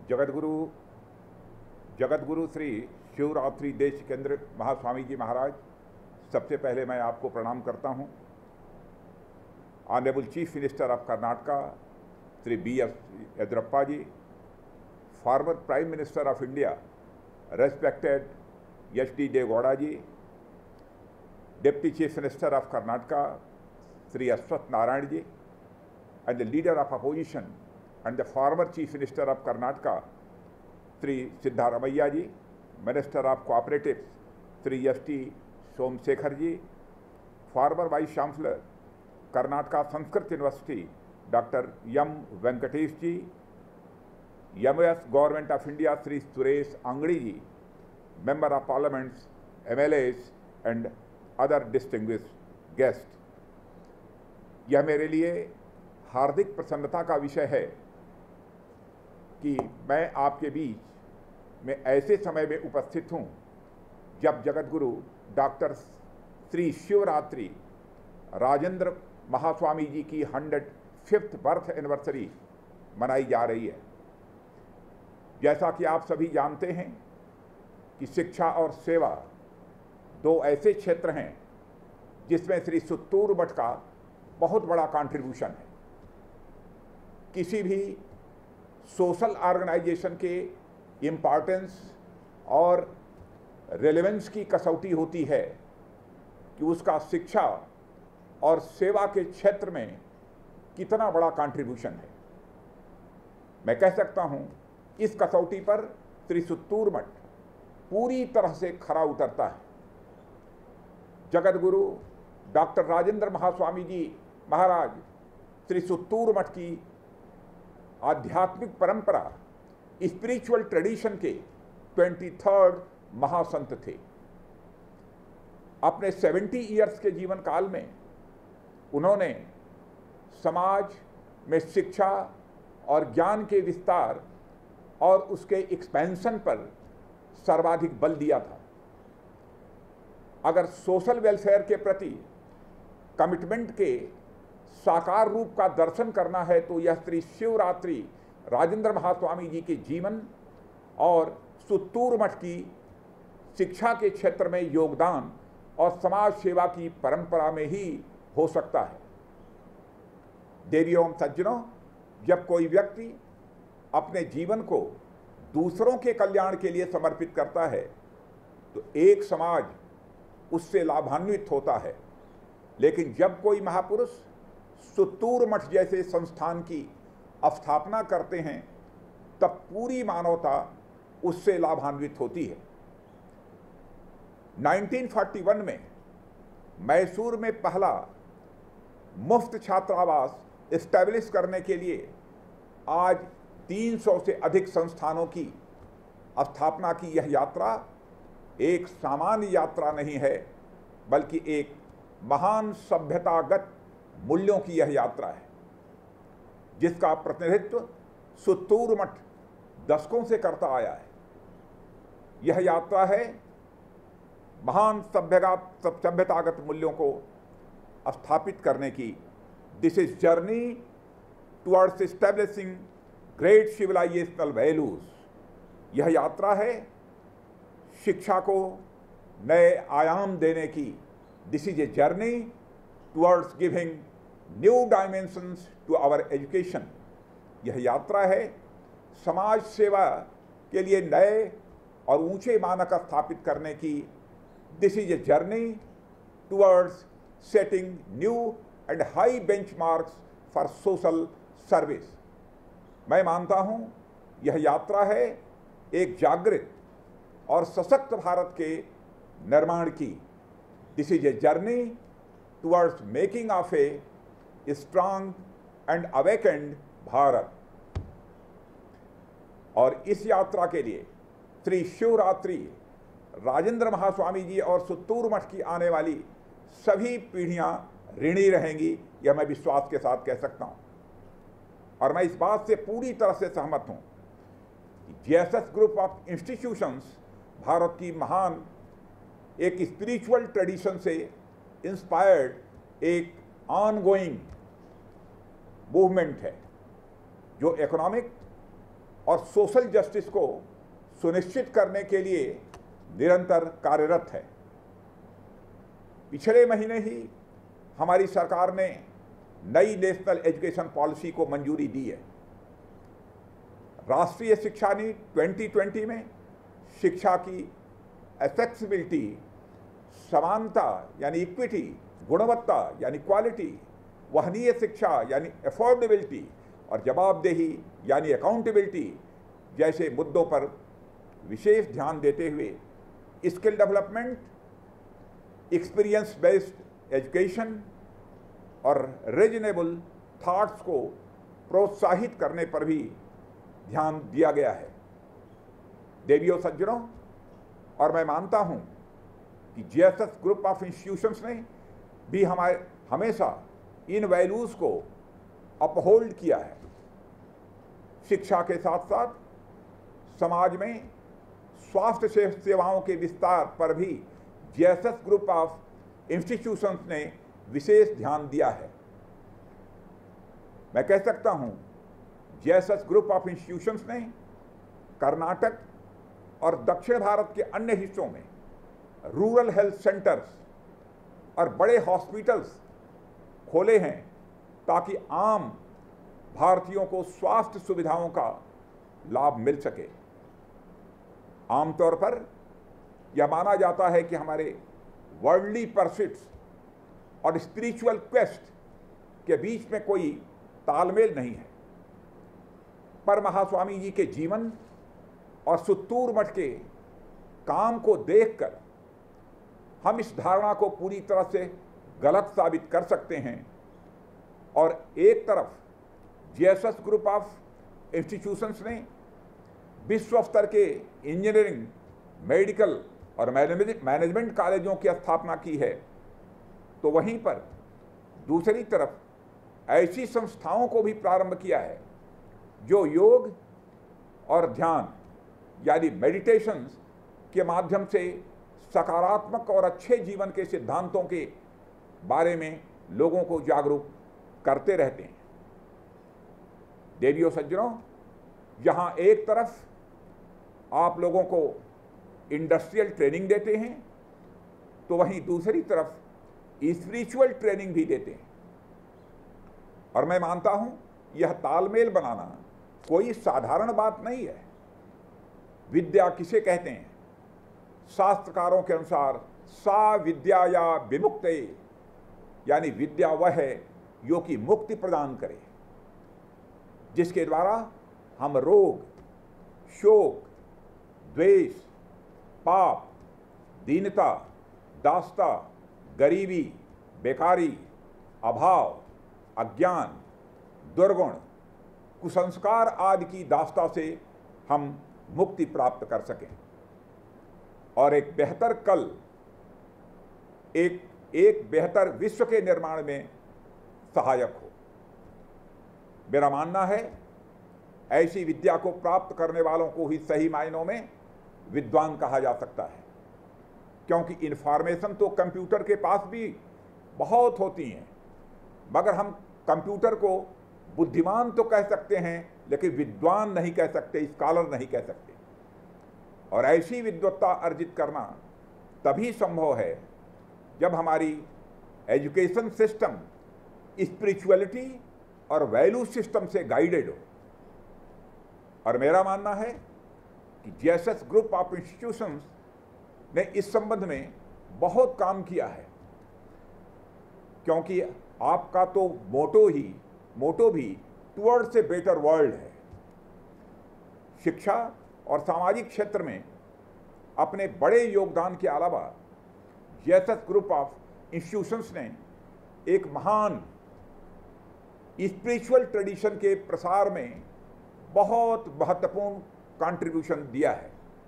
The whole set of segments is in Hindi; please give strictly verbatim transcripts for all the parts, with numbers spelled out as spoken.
जगतगुरु जगतगुरु श्री शिवरात्रि देश केंद्र महास्वामी जी महाराज, सबसे पहले मैं आपको प्रणाम करता हूं। Honourable chief minister of Karnataka Shri B S Yediyurappa ji, former prime minister of India respected H D Deve Gowda ji, deputy chief minister of Karnataka Shri Ashwath Narayan ji, and the leader of opposition and the former chief minister of Karnataka Sri Siddharamaiah ji, minister of cooperatives Sri S T Somsekhar ji, former vice chancellor Karnataka Sanskrit University Doctor M Venkatesh ji, M O S Government of India Sri Suresh Angadi ji, member of parliaments, M L As and other distinguished guests। यह मेरे लिए हार्दिक प्रसन्नता का विषय है कि मैं आपके बीच में ऐसे समय में उपस्थित हूं जब जगतगुरु डॉक्टर श्री शिवरात्रि राजेंद्र महास्वामी जी की हंड्रेड फिफ्थ बर्थ एनिवर्सरी मनाई जा रही है। जैसा कि आप सभी जानते हैं कि शिक्षा और सेवा दो ऐसे क्षेत्र हैं जिसमें श्री सुत्तूर मठ का बहुत बड़ा कंट्रीब्यूशन है। किसी भी सोशल ऑर्गेनाइजेशन के इम्पॉर्टेंस और रेलेवेंस की कसौटी होती है कि उसका शिक्षा और सेवा के क्षेत्र में कितना बड़ा कंट्रीब्यूशन है। मैं कह सकता हूं इस कसौटी पर श्री सुत्तूर मठ पूरी तरह से खरा उतरता है। जगतगुरु डॉक्टर राजेंद्र महास्वामी जी महाराज श्री सुत्तूर मठ की आध्यात्मिक परंपरा, स्पिरिचुअल ट्रेडिशन के ट्वेंटी थर्ड महासंत थे। अपने सेवेंटी इयर्स के जीवन काल में उन्होंने समाज में शिक्षा और ज्ञान के विस्तार और उसके एक्सपेंशन पर सर्वाधिक बल दिया था। अगर सोशल वेलफेयर के प्रति कमिटमेंट के साकार रूप का दर्शन करना है तो यह श्री शिवरात्रि राजेंद्र महास्वामी जी के जीवन और सुत्तूर मठ की शिक्षा के क्षेत्र में योगदान और समाज सेवा की परंपरा में ही हो सकता है। देवियों सज्जनों, जब कोई व्यक्ति अपने जीवन को दूसरों के कल्याण के लिए समर्पित करता है तो एक समाज उससे लाभान्वित होता है। लेकिन जब कोई महापुरुष सुत्तूर मठ जैसे संस्थान की स्थापना करते हैं तब पूरी मानवता उससे लाभान्वित होती है। नाइनटीन फोर्टी वन में मैसूर में पहला मुफ्त छात्रावास एस्टैब्लिश करने के लिए आज तीन सौ से अधिक संस्थानों की स्थापना की यह यात्रा एक सामान्य यात्रा नहीं है, बल्कि एक महान सभ्यतागत मूल्यों की यह यात्रा है जिसका प्रतिनिधित्व सुत्तूर मठ दशकों से करता आया है। यह यात्रा है महान सभ्यगत सभ्यतागत मूल्यों को स्थापित करने की। This is journey towards establishing great civilisational values. यह यात्रा है शिक्षा को नए आयाम देने की। This is a journey towards giving new dimensions to our education. यह यात्रा है समाज सेवा के लिए नए और ऊंचे मानक स्थापित करने की। This is a journey towards setting new and high benchmarks for social service. मैं मानता हूं यह यात्रा है एक जागृत और सशक्त भारत के निर्माण की। This is a journey towards making of a strong and awakened Bharat. और इस यात्रा के लिए श्री शिवरात्रि राजेंद्र महास्वामी जी और सुत्तूर मठ की आने वाली सभी पीढ़ियां ऋणी रहेंगी, यह मैं विश्वास के साथ कह सकता हूं। और मैं इस बात से पूरी तरह से सहमत हूं कि JSS group of institutions Bharat की महान एक स्पिरिचुअल ट्रेडिशन से इंस्पायर्ड एक ऑनगोइंग मूवमेंट है जो इकोनॉमिक और सोशल जस्टिस को सुनिश्चित करने के लिए निरंतर कार्यरत है। पिछले महीने ही हमारी सरकार ने नई नेशनल एजुकेशन पॉलिसी को मंजूरी दी है। राष्ट्रीय शिक्षा नीति दो हज़ार बीस में शिक्षा की एक्सेसिबिलिटी, समानता यानी इक्विटी, गुणवत्ता यानी क्वालिटी, वहनीय शिक्षा यानी अफोर्डेबिलिटी और जवाबदेही यानी अकाउंटेबिलिटी जैसे मुद्दों पर विशेष ध्यान देते हुए skill development, experience based education और रीजनेबल थॉट्स को प्रोत्साहित करने पर भी ध्यान दिया गया है। देवियों सज्जनों, और मैं मानता हूं कि जेएसएस ग्रुप ऑफ इंस्टीट्यूशंस ने भी हमारे हमेशा इन वैल्यूज को अपहोल्ड किया है। शिक्षा के साथ साथ समाज में स्वास्थ्य सेवाओं के विस्तार पर भी जेएसएस ग्रुप ऑफ इंस्टीट्यूशंस ने विशेष ध्यान दिया है। मैं कह सकता हूं, जेएसएस ग्रुप ऑफ इंस्टीट्यूशंस ने कर्नाटक और दक्षिण भारत के अन्य हिस्सों में रूरल हेल्थ सेंटर्स और बड़े हॉस्पिटल्स खोले हैं ताकि आम भारतीयों को स्वास्थ्य सुविधाओं का लाभ मिल सके। आमतौर पर यह माना जाता है कि हमारे वर्ल्डली परस्यूट्स और स्पिरिचुअल क्वेस्ट के बीच में कोई तालमेल नहीं है, पर महास्वामी जी के जीवन और सुत्तूर मठ के काम को देखकर हम इस धारणा को पूरी तरह से गलत साबित कर सकते हैं। और एक तरफ जेएसएस ग्रुप ऑफ इंस्टीट्यूशंस ने विश्व स्तर के इंजीनियरिंग, मेडिकल और मैनेजमेंट कॉलेजों की स्थापना की है, तो वहीं पर दूसरी तरफ ऐसी संस्थाओं को भी प्रारंभ किया है जो योग और ध्यान यानी मेडिटेशन के माध्यम से सकारात्मक और अच्छे जीवन के सिद्धांतों के बारे में लोगों को जागरूक करते रहते हैं। देवियों सज्जनों, यहाँ एक तरफ आप लोगों को इंडस्ट्रियल ट्रेनिंग देते हैं, तो वहीं दूसरी तरफ स्पिरिचुअल ट्रेनिंग भी देते हैं। और मैं मानता हूं यह तालमेल बनाना कोई साधारण बात नहीं है। विद्या किसे कहते हैं? शास्त्रकारों के अनुसार सा विद्या या विमुक्ते, यानी विद्या वह है जो कि मुक्ति प्रदान करे, जिसके द्वारा हम रोग, शोक, द्वेष, पाप, दीनता, दास्ता, गरीबी, बेकारी, अभाव, अज्ञान, दुर्गुण, कुसंस्कार आदि की दास्ता से हम मुक्ति प्राप्त कर सकें और एक बेहतर कल, एक एक बेहतर विश्व के निर्माण में सहायक हो। मेरा मानना है ऐसी विद्या को प्राप्त करने वालों को ही सही मायनों में विद्वान कहा जा सकता है, क्योंकि इन्फॉर्मेशन तो कंप्यूटर के पास भी बहुत होती हैं, मगर हम कंप्यूटर को बुद्धिमान तो कह सकते हैं लेकिन विद्वान नहीं कह सकते, स्कॉलर नहीं कह सकते। और ऐसी विद्वत्ता अर्जित करना तभी संभव है जब हमारी एजुकेशन सिस्टम स्पिरिचुअलिटी और वैल्यू सिस्टम से गाइडेड हो। और मेरा मानना है कि जेएसएस ग्रुप ऑफ इंस्टीट्यूशंस ने इस संबंध में बहुत काम किया है, क्योंकि आपका तो मोटो ही मोटो भी टुवर्ड्स ए बेटर वर्ल्ड है। शिक्षा और सामाजिक क्षेत्र में अपने बड़े योगदान के अलावा जेएसएस ग्रुप ऑफ इंस्टीट्यूशंस ने एक महान स्पिरिचुअल ट्रेडिशन के प्रसार में बहुत महत्वपूर्ण कंट्रीब्यूशन दिया है।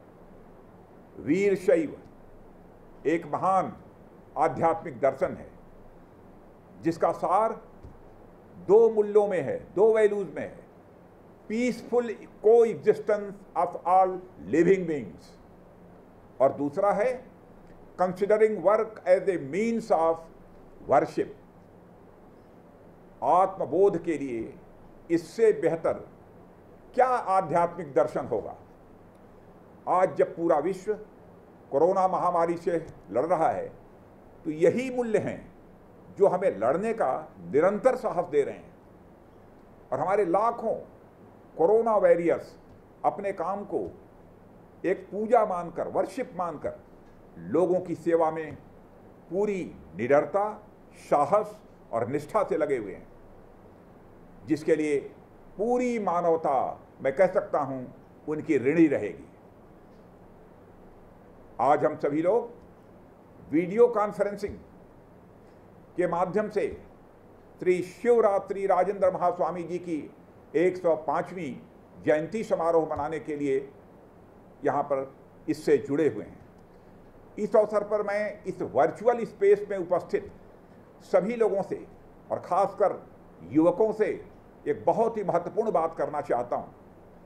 वीर शैव एक महान आध्यात्मिक दर्शन है जिसका सार दो मूल्यों में है, दो वैल्यूज में है। Peaceful coexistence of all living beings, और दूसरा है considering work as a means of worship. आत्मबोध के लिए इससे बेहतर क्या आध्यात्मिक दर्शन होगा? आज जब पूरा विश्व कोरोना महामारी से लड़ रहा है तो यही मूल्य हैं जो हमें लड़ने का निरंतर साहस दे रहे हैं। और हमारे लाखों कोरोना वॉरियर्स अपने काम को एक पूजा मानकर, वर्शिप मानकर लोगों की सेवा में पूरी निडरता, साहस और निष्ठा से लगे हुए हैं, जिसके लिए पूरी मानवता, मैं कह सकता हूं, उनकी ऋणी रहेगी। आज हम सभी लोग वीडियो कॉन्फ्रेंसिंग के माध्यम से श्री शिवरात्रि राजेंद्र महास्वामी जी की एक सौ पाँचवीं जयंती समारोह मनाने के लिए यहाँ पर इससे जुड़े हुए हैं। इस अवसर पर मैं इस वर्चुअल स्पेस में उपस्थित सभी लोगों से और खासकर युवकों से एक बहुत ही महत्वपूर्ण बात करना चाहता हूँ।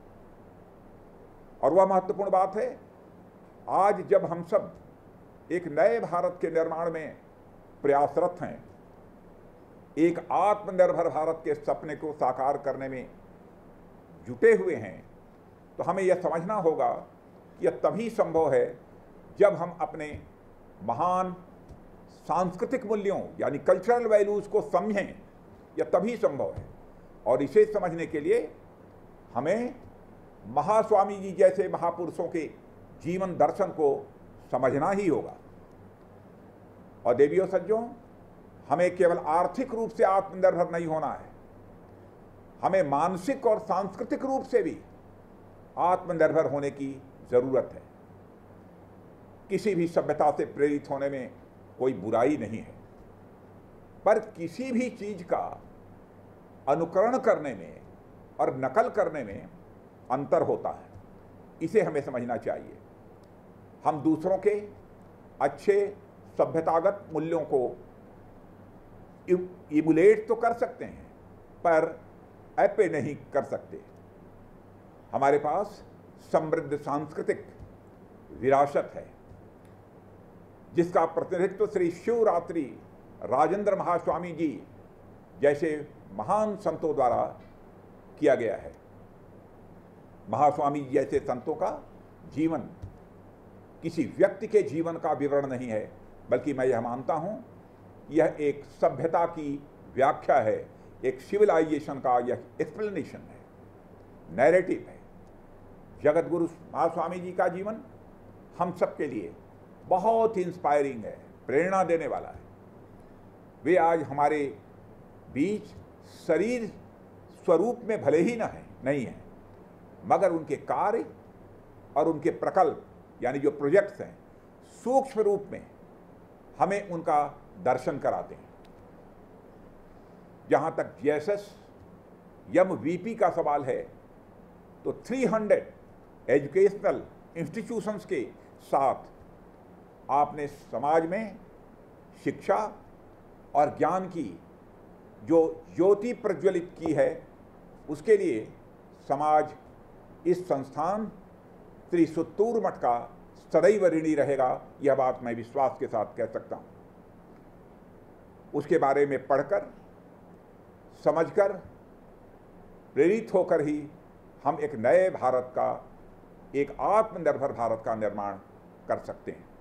और वह महत्वपूर्ण बात है, आज जब हम सब एक नए भारत के निर्माण में प्रयासरत हैं, एक आत्मनिर्भर भारत के सपने को साकार करने में जुटे हुए हैं, तो हमें यह समझना होगा कि यह तभी संभव है जब हम अपने महान सांस्कृतिक मूल्यों यानी कल्चरल वैल्यूज को समझें। यह तभी संभव है और इसे समझने के लिए हमें महास्वामी जी जैसे महापुरुषों के जीवन दर्शन को समझना ही होगा। और देवियों सज्जों, हमें केवल आर्थिक रूप से आत्मनिर्भर नहीं होना है, हमें मानसिक और सांस्कृतिक रूप से भी आत्मनिर्भर होने की जरूरत है। किसी भी सभ्यता से प्रेरित होने में कोई बुराई नहीं है, पर किसी भी चीज का अनुकरण करने में और नकल करने में अंतर होता है। इसे हमें समझना चाहिए। हम दूसरों के अच्छे सभ्यतागत मूल्यों को इमुलेट तो कर सकते हैं, पर एपे नहीं कर सकते। हमारे पास समृद्ध सांस्कृतिक विरासत है, जिसका प्रतिनिधित्व श्री शिवरात्रि राजेंद्र महास्वामी जी जैसे महान संतों द्वारा किया गया है। महास्वामी जी जैसे संतों का जीवन किसी व्यक्ति के जीवन का विवरण नहीं है, बल्कि मैं यह मानता हूं यह एक सभ्यता की व्याख्या है, एक सिविलाइजेशन का यह एक्सप्लेनेशन है, नैरेटिव है। जगत गुरु महास्वामी जी का जीवन हम सब के लिए बहुत इंस्पायरिंग है, प्रेरणा देने वाला है। वे आज हमारे बीच शरीर स्वरूप में भले ही न है नहीं है, मगर उनके कार्य और उनके प्रकल्प यानी जो प्रोजेक्ट्स हैं, सूक्ष्म रूप में हमें उनका दर्शन कराते हैं। जहां तक जीएसएस यम वीपी का सवाल है, तो तीन सौ एजुकेशनल इंस्टीट्यूशंस के साथ आपने समाज में शिक्षा और ज्ञान की जो ज्योति प्रज्वलित की है, उसके लिए समाज इस संस्थान श्री सुत्तूर मठ का सदैव ऋणी रहेगा। यह बात मैं विश्वास के साथ कह सकता हूँ। उसके बारे में पढ़कर, समझकर, प्रेरित होकर ही हम एक नए भारत का, एक आत्मनिर्भर भारत का निर्माण कर सकते हैं।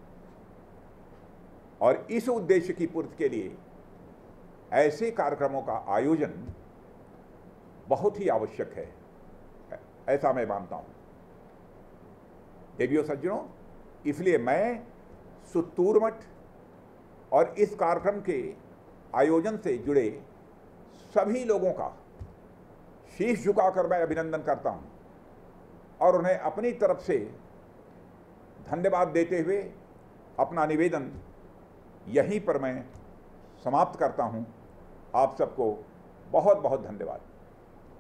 और इस उद्देश्य की पूर्ति के लिए ऐसे कार्यक्रमों का आयोजन बहुत ही आवश्यक है, ऐसा मैं मानता हूं। देवियों सज्जनों, इसलिए मैं सुत्तूर मठ और इस कार्यक्रम के आयोजन से जुड़े सभी लोगों का शीश झुकाकर मैं अभिनंदन करता हूं और उन्हें अपनी तरफ से धन्यवाद देते हुए अपना निवेदन यहीं पर मैं समाप्त करता हूं। आप सबको बहुत बहुत धन्यवाद।